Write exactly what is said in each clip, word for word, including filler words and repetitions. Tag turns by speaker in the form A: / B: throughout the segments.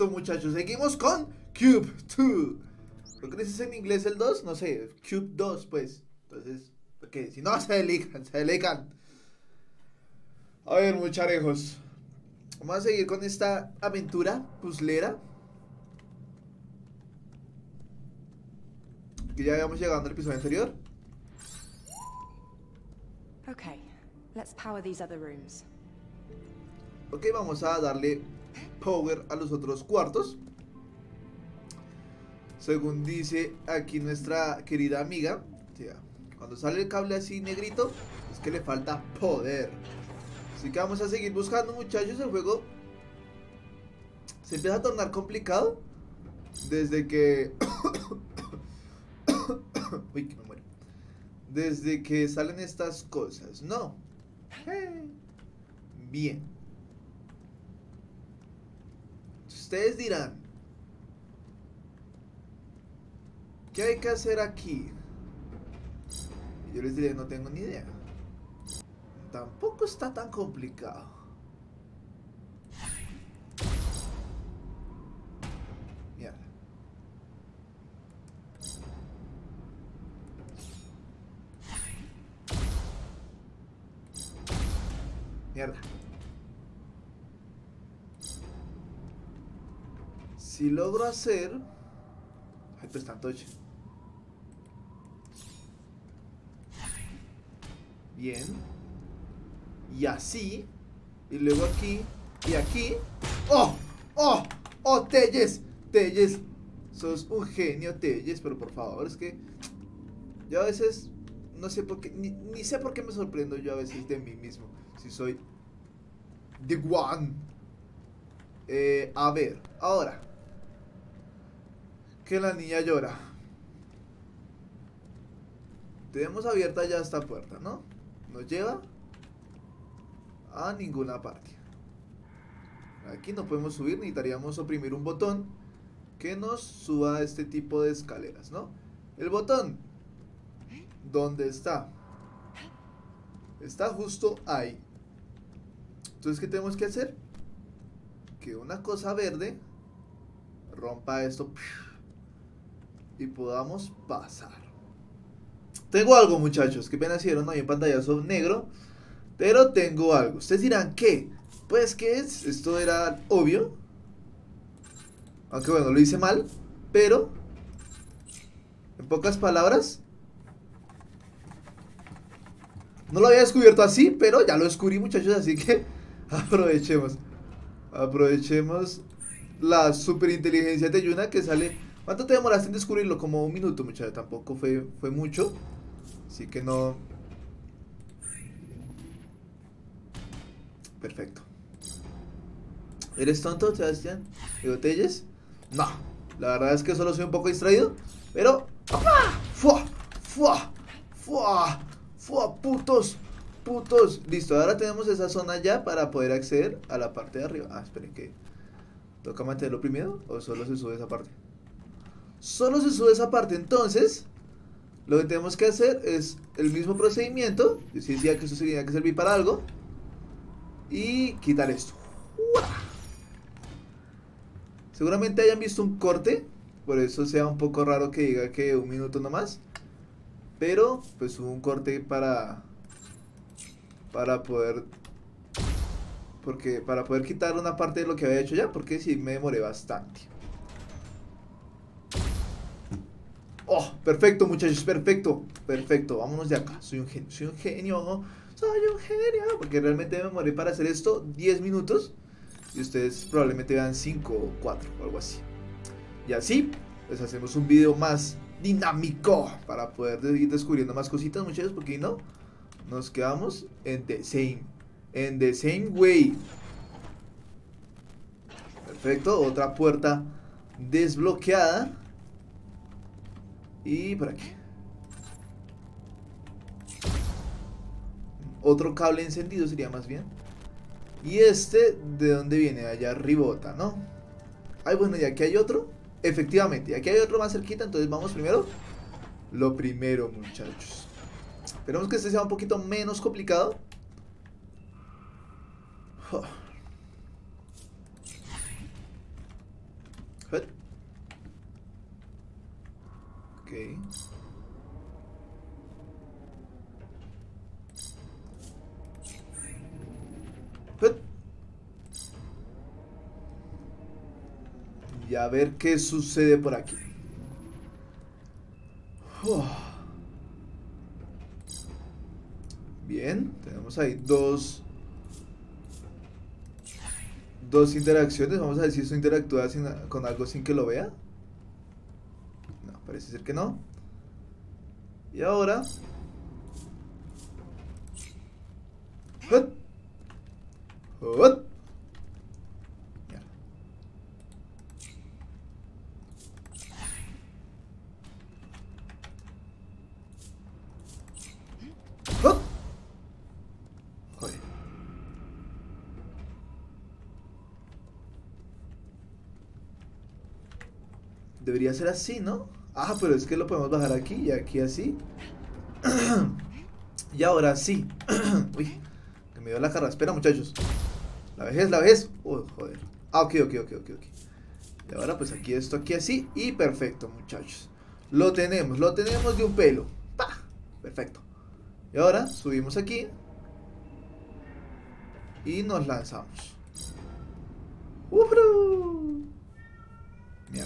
A: Perfecto, muchachos. Seguimos con Cube dos. ¿Lo que dices en inglés el dos? No sé, Cube dos, pues. Entonces, porque si no, se delican, se delican. A ver, mucharejos. Vamos a seguir con esta aventura puzzlera. Que ya habíamos llegado al episodio anterior.
B: Okay, let's power these other rooms.
A: Ok, vamos a darle power a los otros cuartos. Según dice aquí nuestra querida amiga, cuando sale el cable así negrito, es que le falta poder. Así que vamos a seguir buscando, muchachos. El juego se empieza a tornar complicado desde que... Uy, que me muero. Desde que salen estas cosas, ¿no? Bien. Ustedes dirán, ¿qué hay que hacer aquí? Y yo les diré, no tengo ni idea. Tampoco está tan complicado. Mierda. Mierda. Si logro hacer... Ay, pues tanto ocho. Bien. Y así. Y luego aquí. Y aquí. ¡Oh! ¡Oh! ¡Oh, Telles! Telles. Sos un genio, Telles. Pero por favor, es que... Yo a veces... No sé por qué... Ni, ni sé por qué me sorprendo yo a veces de mí mismo. Si soy... The One. Eh, a ver. Ahora. Que la niña llora. Tenemos abierta ya esta puerta, ¿no? Nos lleva a ninguna parte. Aquí no podemos subir. Necesitaríamos oprimir un botón que nos suba a este tipo de escaleras, ¿no? El botón, ¿dónde está? Está justo ahí. Entonces, ¿qué tenemos que hacer? Que una cosa verde rompa esto y podamos pasar. Tengo algo, muchachos. Qué pena si vieron ahí en pantallazo negro, pero tengo algo. Ustedes dirán, ¿qué? Pues, ¿qué es? Esto era obvio. Aunque bueno, lo hice mal. Pero, en pocas palabras, no lo había descubierto así, pero ya lo descubrí, muchachos. Así que aprovechemos. Aprovechemos la superinteligencia de Yuna que sale. ¿Cuánto te demoraste en descubrirlo? Como un minuto, muchachos. Tampoco fue, fue mucho. Así que no. Perfecto. ¿Eres tonto, Sebastián? ¿Digo, Telles? No. La verdad es que solo soy un poco distraído. Pero. ¡Papá! ¡Fua! ¡Fua! ¡Fua! ¡Fua! ¡Putos! ¡Putos! Listo, ahora tenemos esa zona ya para poder acceder a la parte de arriba. Ah, esperen, que ¿toca mantenerlo oprimido o solo se sube esa parte? Solo se sube esa parte, entonces lo que tenemos que hacer es el mismo procedimiento. Yo sí decía que esto tenía que servir para algo. Y quitar esto. Seguramente hayan visto un corte, por eso sea un poco raro que diga que un minuto nomás. Pero pues hubo un corte para Para poder Porque para poder quitar una parte de lo que había hecho ya. Porque sí me demoré bastante. Oh, perfecto, muchachos, perfecto. Perfecto, vámonos de acá. Soy un genio, soy un genio Soy un genio. Porque realmente me demoré para hacer esto diez minutos. Y ustedes probablemente vean cinco o cuatro o algo así. Y así, pues hacemos un video más dinámico para poder ir descubriendo más cositas, muchachos. Porque no, nos quedamos en the same En the same way. Perfecto, otra puerta desbloqueada. Y por aquí otro cable encendido sería más bien. Y este, ¿de dónde viene? Allá arribota, ¿no? Ay, bueno, y aquí hay otro. Efectivamente, y aquí hay otro más cerquita. Entonces vamos primero lo primero, muchachos. Esperemos que este sea un poquito menos complicado. Ok. Y a ver qué sucede por aquí. Uf. Bien, tenemos ahí dos Dos interacciones. Vamos a ver si esto interactúa sin, con algo sin que lo vea. No, parece ser que no. Y ahora ¡hut! ¡hut! Mierda. ¡hut! Joder. Debería ser así, ¿no? Ah, pero es que lo podemos bajar aquí y aquí así. Y ahora sí. Uy, que me dio la carraspera, muchachos. La vejez, la vejez. Uy, joder. Ah, ok, ok, ok, ok, ok. Y ahora pues aquí esto, aquí así. Y perfecto, muchachos. Lo tenemos, lo tenemos de un pelo. ¡Pah! Perfecto. Y ahora subimos aquí. Y nos lanzamos. ¡Ufru! Mierda.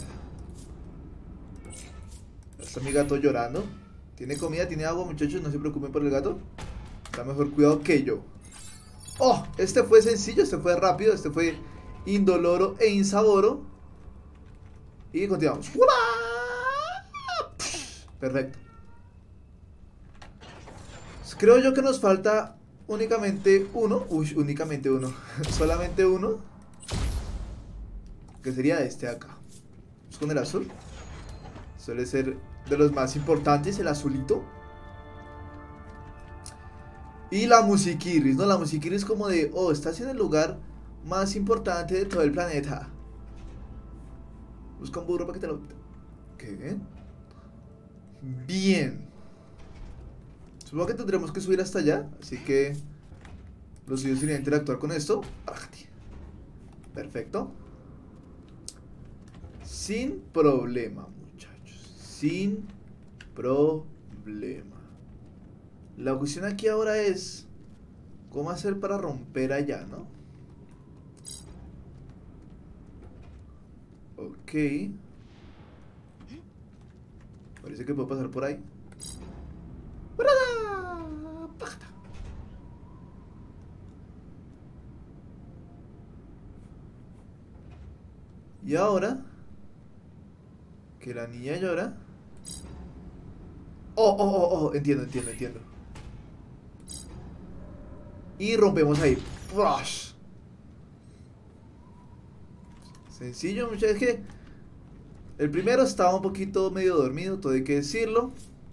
A: Está mi gato llorando. ¿Tiene comida? ¿Tiene agua, muchachos? No se preocupen por el gato. Está mejor cuidado que yo. Oh, este fue sencillo, este fue rápido, este fue indoloro e insaboro. Y continuamos. Perfecto. Creo yo que nos falta únicamente uno. Uy, únicamente uno. Solamente uno. Que sería este de acá. Vamos con el azul. Suele ser de los más importantes, el azulito. Y la musiquiris, ¿no? La musiquiris como de, oh, estás en el lugar más importante de todo el planeta. Busca un burro para que te lo... ¿Qué? Bien. Supongo que tendremos que subir hasta allá, así que lo suyo sería interactuar con esto. Perfecto. Sin problema, muchachos. Sin problema. La cuestión aquí ahora es cómo hacer para romper allá, ¿no? Ok. Parece que puedo pasar por ahí. Y ahora que la niña llora. Oh, oh, oh, oh, entiendo, entiendo, entiendo. Y rompemos ahí. ¡Rush! Sencillo, muchachos. Es que el primero estaba un poquito medio dormido, todo hay que decirlo.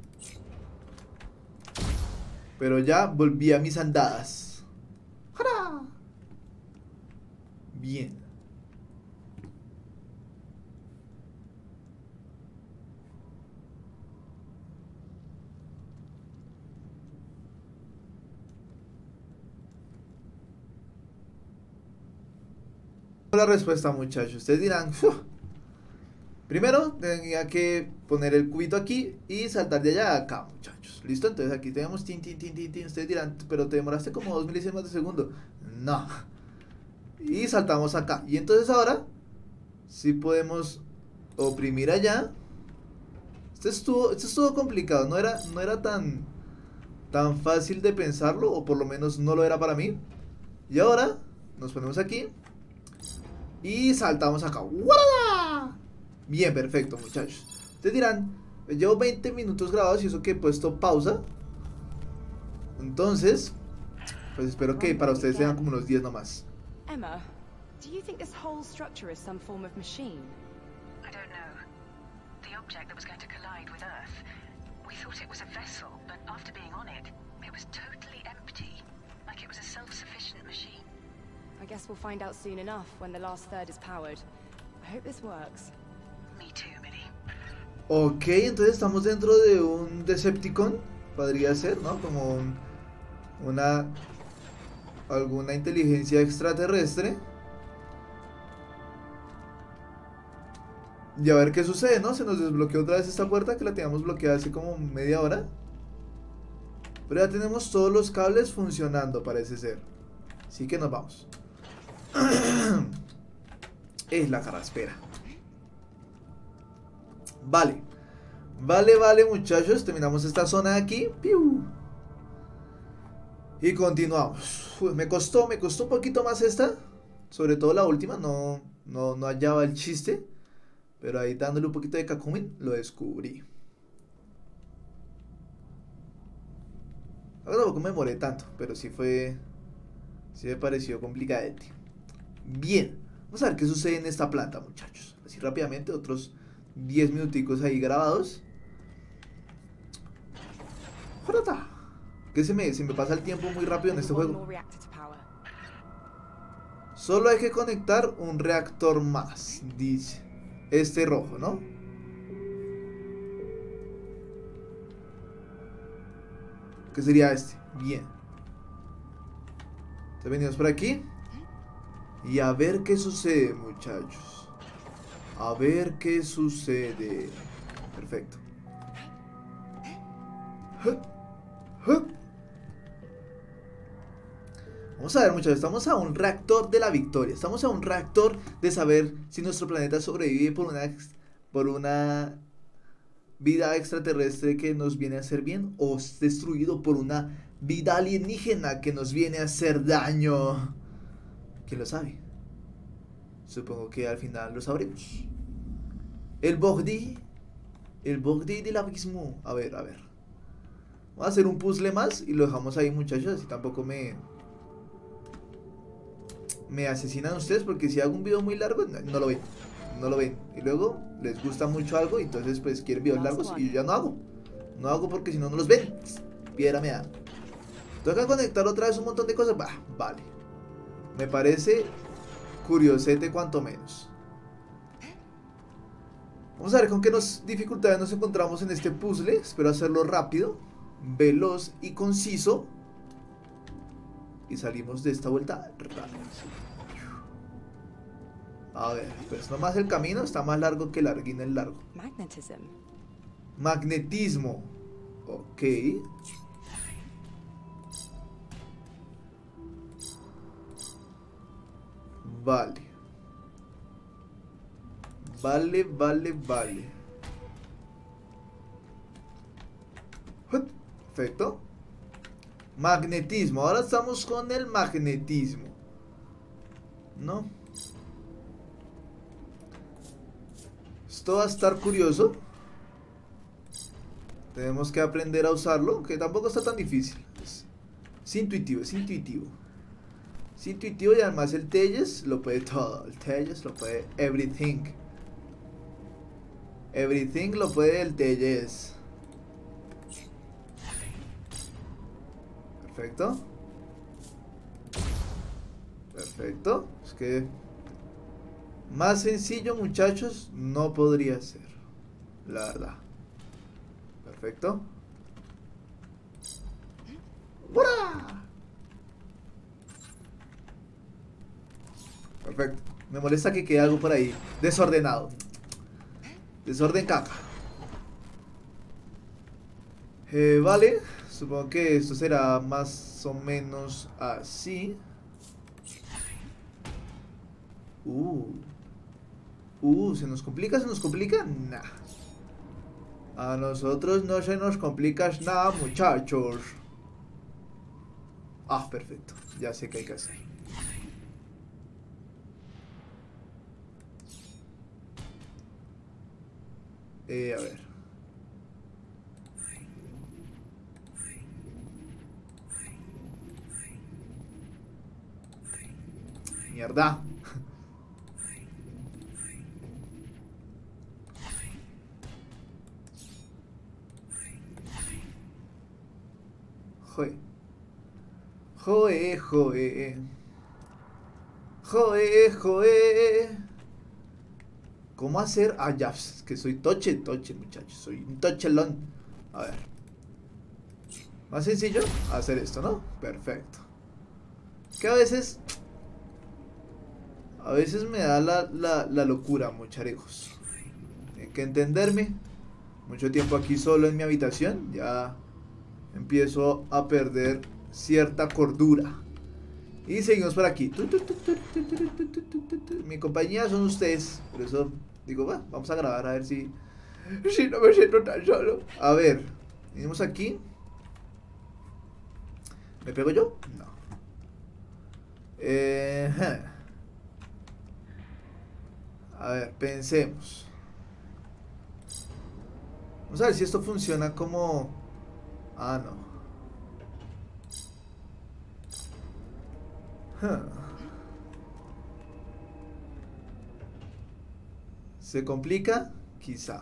A: Pero ya volví a mis andadas. ¡Jara! Bien. La respuesta, muchachos. Ustedes dirán, ¡uf! Primero tenía que poner el cubito aquí y saltar de allá a acá, muchachos. ¿Listo? Entonces aquí tenemos tin, tin, tin, tin, tin. Ustedes dirán, pero te demoraste como dos milésimas de segundo. No. Y saltamos acá. Y entonces ahora sí podemos oprimir allá. Esto estuvo, esto estuvo complicado. No era, no era tan, tan fácil de pensarlo, o por lo menos no lo era para mí. Y ahora nos ponemos aquí y saltamos acá. ¡Guarda! Bien, perfecto, muchachos. Ustedes dirán, llevo veinte minutos grabados y eso que he puesto pausa. Entonces, pues espero que para ustedes sean como unos diez nomás.
B: Emma, do you think this whole structure is some form of machine?
C: I don't know. The object that was going to collide with Earth, we thought it was a vessel, but after being on it, it was totally empty, like it was a self-sufficient machine.
B: I guess we'll find out soon enough when the last third is powered. I hope this works.
C: Me too, Millie.
A: Ok, entonces estamos dentro de un Decepticon, podría ser, ¿no? Como un, una... alguna inteligencia extraterrestre. Y a ver qué sucede, ¿no? Se nos desbloqueó otra vez esta puerta que la teníamos bloqueada hace como media hora. Pero ya tenemos todos los cables funcionando, parece ser. Así que nos vamos. Es la carraspera. Vale. Vale, vale, muchachos. Terminamos esta zona de aquí. ¡Piu! Y continuamos. Uf, me costó, me costó un poquito más esta. Sobre todo la última. No, no, no hallaba el chiste. Pero ahí dándole un poquito de cacumen, lo descubrí. Ahora tampoco me demoré tanto, pero sí fue... Sí me pareció complicadete. Bien, vamos a ver qué sucede en esta planta, muchachos. Así rápidamente, otros diez minuticos ahí grabados. ¡Jolata! Que se me, se me pasa el tiempo muy rápido en este juego. Solo hay que conectar un reactor más, dice. Este rojo, ¿no? ¿Qué sería este? Bien. Entonces venimos por aquí. Y a ver qué sucede, muchachos. A ver qué sucede. Perfecto. Vamos a ver, muchachos, estamos a un reactor de la victoria. Estamos a un reactor de saber si nuestro planeta sobrevive por una, por una vida extraterrestre que nos viene a hacer bien, o es destruido por una vida alienígena que nos viene a hacer daño. ¿Quién lo sabe? Supongo que al final lo sabremos. El Bogdi. El Bogdi del abismo. A ver, a ver. Vamos a hacer un puzzle más y lo dejamos ahí, muchachos. Así tampoco me... Me asesinan ustedes, porque si hago un video muy largo no, no lo ven, no lo ven. Y luego les gusta mucho algo y entonces pues quieren videos largos y yo ya no hago. No hago porque si no, no los ven. Piedra me da. Toca conectar otra vez un montón de cosas. Bah, vale. Me parece curiosete cuanto menos. Vamos a ver con qué nos, dificultades nos encontramos en este puzzle. Espero hacerlo rápido, veloz y conciso. Y salimos de esta vuelta rápido. A ver, pues nomás el camino está más largo que larguín el largo.
B: Magnetism.
A: Magnetismo. Ok. Vale. Vale, vale, vale. Perfecto. Magnetismo. Ahora estamos con el magnetismo. ¿No? Esto va a estar curioso. Tenemos que aprender a usarlo, que tampoco está tan difícil. Es, es intuitivo, es intuitivo. Es intuitivo y además el Telles lo puede todo. El Telles lo puede everything. Everything lo puede el Telles. Perfecto. Perfecto. Es que más sencillo, muchachos, no podría ser. La verdad. Perfecto. ¡Hurra! Perfecto. Me molesta que quede algo por ahí desordenado. Desorden caca. Eh, vale. Supongo que esto será más o menos así. Uh. Uh, ¿se nos complica? ¿Se nos complica? Nah. A nosotros no se nos complica nada, muchachos. Ah, perfecto. Ya sé qué hay que hacer. Eh, a ver. Mierda. Joe. Joe, joe. Joe, joe. ¿Cómo hacer? Ah, ya, es que soy toche, toche, muchachos. Soy un tochelón. A ver. Más sencillo hacer esto, ¿no? Perfecto. Que a veces... A veces me da la, la, la locura, mucharejos. que entenderme. Mucho tiempo aquí solo en mi habitación, ya empiezo a perder cierta cordura. Y seguimos por aquí. Mi compañía son ustedes, por eso digo, va, vamos a grabar a ver si, si no me siento tan solo. A ver, venimos aquí. ¿Me pego yo? No. Eh, a ver, pensemos. Vamos a ver si esto funciona como... Ah, no. Huh. ¿Se complica? Quizá.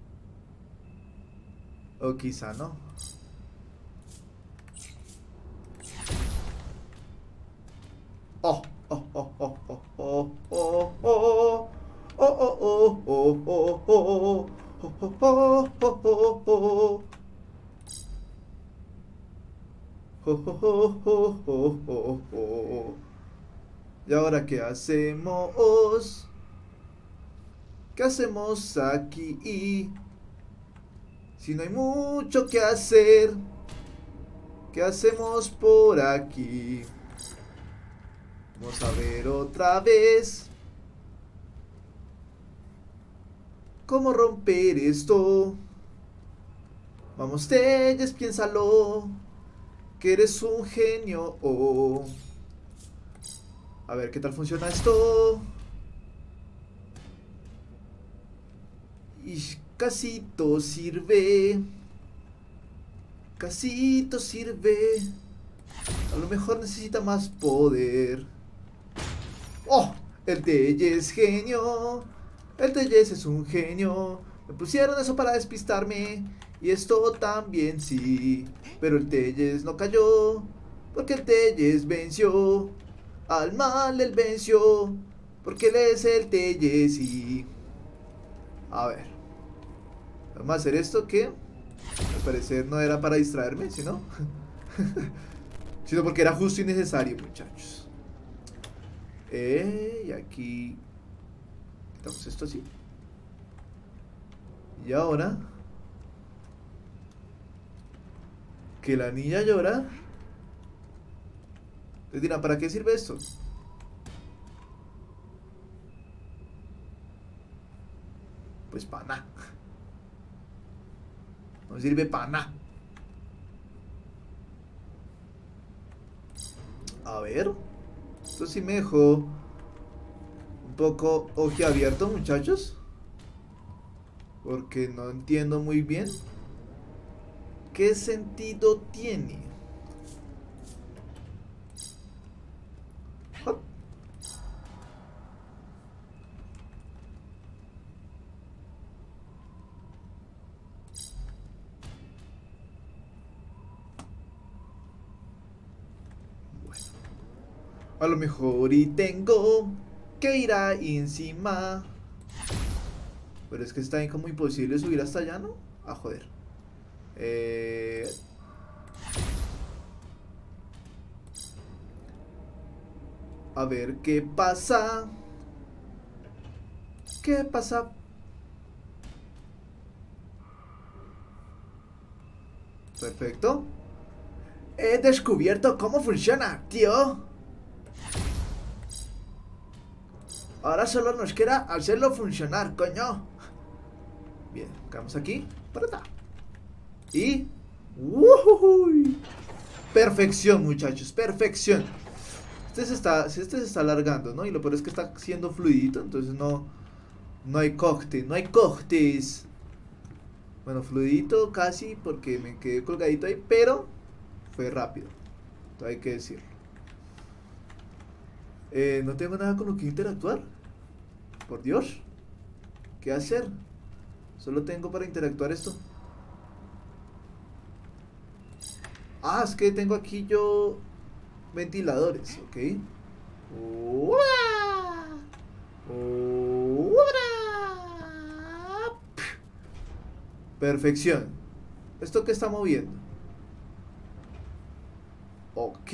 A: O quizá no. Oh, oh, oh, oh, oh, oh, oh, oh, oh, oh, oh, oh, oh, oh, oh. Oh, oh, oh, oh, oh, oh. Oh, oh, oh, oh, oh, oh. ¿Y ahora qué hacemos? ¿Qué hacemos aquí? Si no hay mucho que hacer, ¿qué hacemos por aquí? Vamos a ver otra vez ¿cómo romper esto? Vamos, Telles, piénsalo, que eres un genio. Oh. A ver, ¿qué tal funciona esto? Y casito sirve. Casito sirve. A lo mejor necesita más poder. ¡Oh! El Telles genio. El Telles es un genio. Me pusieron eso para despistarme. Y esto también sí. Pero el Telles no cayó. Porque el Telles venció. Al mal él venció. Porque él es el Telles y... A ver. Vamos a hacer esto que... Al parecer no era para distraerme, sino... sino porque era justo y necesario, muchachos. Eh, y aquí... Quitamos esto así. Y ahora... Que la niña llora. Les dirán, ¿para qué sirve esto? Pues para nada. No sirve para nada. A ver. Esto sí me dejó un poco ojiabierto, muchachos. Porque no entiendo muy bien qué sentido tiene. Hop. Bueno. A lo mejor y tengo que ir a encima. Pero es que está como imposible subir hasta allá, ¿no? Ah, joder. Eh... A ver qué pasa. ¿Qué pasa? Perfecto. He descubierto cómo funciona, tío. Ahora solo nos queda hacerlo funcionar, coño. Bien, quedamos aquí. Para acá. Y... ¡Uhuy! Perfección, muchachos, perfección. Este se está, este se está alargando, ¿no? Y lo peor es que está siendo fluidito, entonces no... No hay corte, no hay cortes. Bueno, fluidito casi, porque me quedé colgadito ahí, pero... Fue rápido. Todo hay que decirlo. Eh, no tengo nada con lo que interactuar. Por Dios. ¿Qué hacer? Solo tengo para interactuar esto. Ah, es que tengo aquí yo ventiladores, ok. Perfección. ¿Esto qué está moviendo? Ok.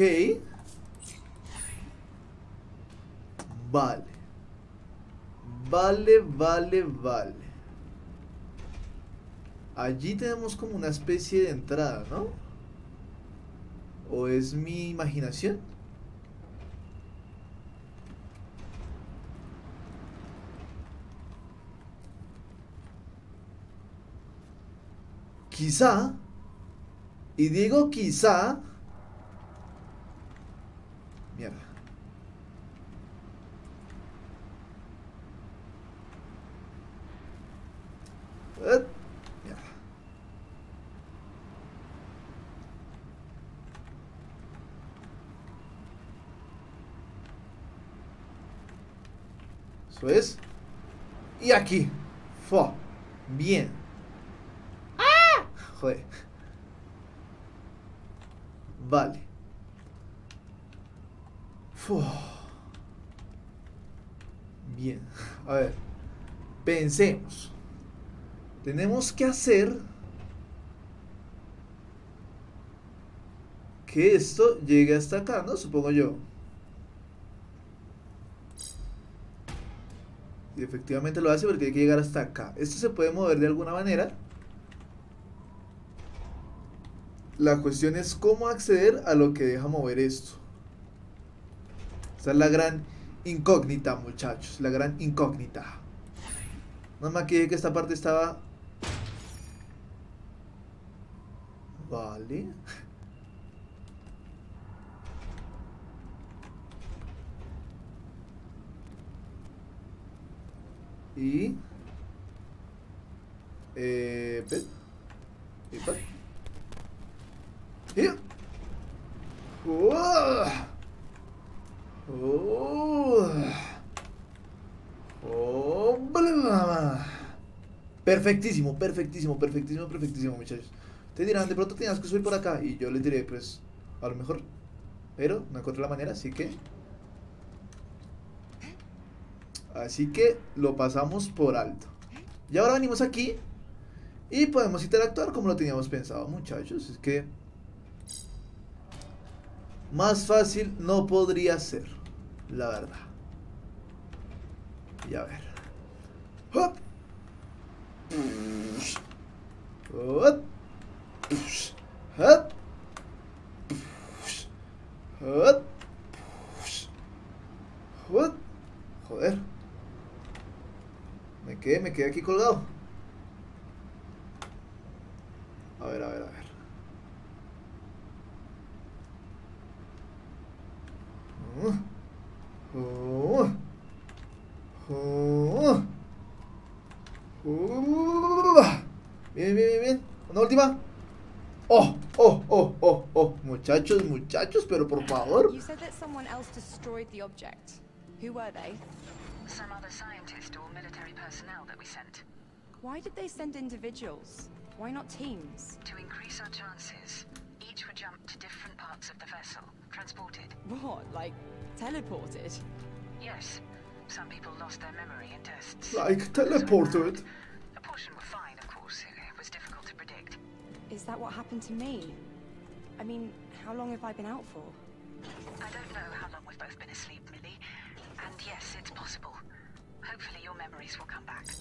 A: Vale. Vale, vale, vale. Allí tenemos como una especie de entrada, ¿no? ¿O es mi imaginación? Quizá, y digo quizá, mierda. Uh, mierda. Eso es. Y aquí. Fua. Bien. Joder. Vale. Uf. Bien. A ver. Pensemos. Tenemos que hacer que esto llegue hasta acá, ¿no? Supongo yo. Y efectivamente lo hace porque hay que llegar hasta acá. Esto se puede mover de alguna manera. La cuestión es cómo acceder a lo que deja mover esto. Esa es la gran incógnita, muchachos. La gran incógnita. Nada más que dije que esta parte estaba... Vale. Y... Eh... ¿Ves? ¿Epa? ¡Y! ¡Oh! ¡Oh! ¡Oh! Perfectísimo, perfectísimo, perfectísimo, perfectísimo, muchachos. Te dirán, de pronto tenías que subir por acá. Y yo les diré, pues, a lo mejor. Pero no encontré la manera, así que... Así que lo pasamos por alto. Y ahora venimos aquí y podemos interactuar como lo teníamos pensado, muchachos. Es que... más fácil no podría ser, la verdad. Y a ver. ¡Hop! ¡Hop! ¡Hop! ¡Hop! ¡Hop! Joder. Me quedé, me quedé aquí colgado. A ver, a ver, a ver. Oh. Oh. Oh. Bien, bien, bien, bien. Una última. Oh, oh, oh, oh, oh. Muchachos, muchachos, pero por favor.
B: You said that someone else destroyed the object. Who were they?
C: Some other scientist or military personnel that we sent.
B: Why did they send individuals? Why not teams?
C: To increase our chances, each would jump to different parts of the vessel, transported.
B: What, like teleported?
C: Yes. Some people lost their memory in tests.
A: Like teleported.
C: A portion were fine, of course. It was difficult to predict.
B: Is that what happened to me? I mean, how long have I been out for?
C: I don't know how long we've both been asleep, Millie. And yes, it's possible. Hopefully your memories will come back.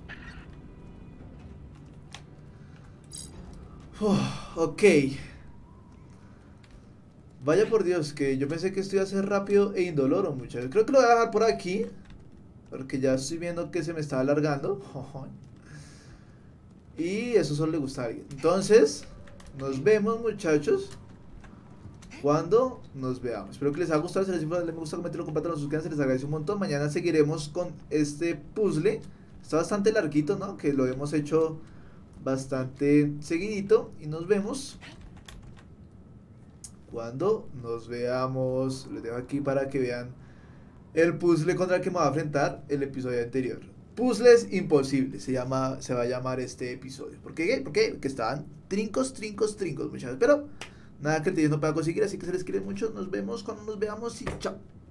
A: Oh, ok. Vaya por Dios, que yo pensé que esto iba a ser rápido e indoloro, muchachos. Creo que lo voy a dejar por aquí, porque ya estoy viendo que se me está alargando. Y eso solo le gusta a alguien. Entonces, nos vemos, muchachos, cuando nos veamos. Espero que les haya gustado. Si les gusta, les gusta, comentarlo, compártanlo, suscríbanse, les agradezco un montón. Mañana seguiremos con este puzzle. Está bastante larguito, ¿no? Que lo hemos hecho bastante seguidito. Y nos vemos cuando nos veamos. Les dejo aquí para que vean el puzzle contra el que me va a enfrentar el episodio anterior. Puzzles imposibles se llama, se va a llamar este episodio. ¿Por qué? ¿Por qué? Porque estaban trincos, trincos, trincos, muchachos. Pero nada que el tío no pueda conseguir, así que se les quiere mucho. Nos vemos cuando nos veamos y chao.